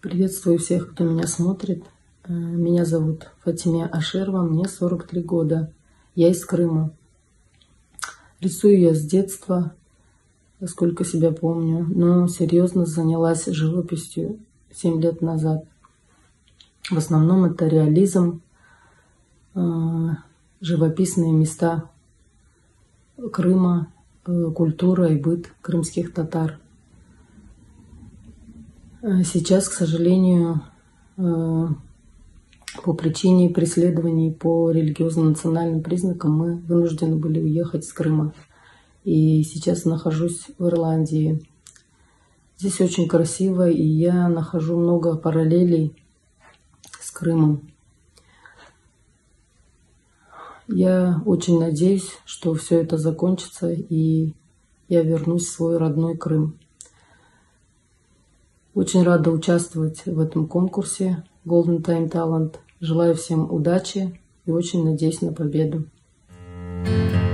Приветствую всех, кто меня смотрит. Меня зовут Фатиме Ашерова, мне 43 года. Я из Крыма. Рисую я с детства, сколько себя помню, но серьезно занялась живописью 7 лет назад. В основном это реализм, живописные места Крыма, культура и быт крымских татар. Сейчас, к сожалению, по причине преследований по религиозно-национальным признакам мы вынуждены были уехать с Крыма. И сейчас нахожусь в Ирландии. Здесь очень красиво, и я нахожу много параллелей с Крымом. Я очень надеюсь, что все это закончится, и я вернусь в свой родной Крым. Очень рада участвовать в этом конкурсе Golden Time Talent. Желаю всем удачи и очень надеюсь на победу.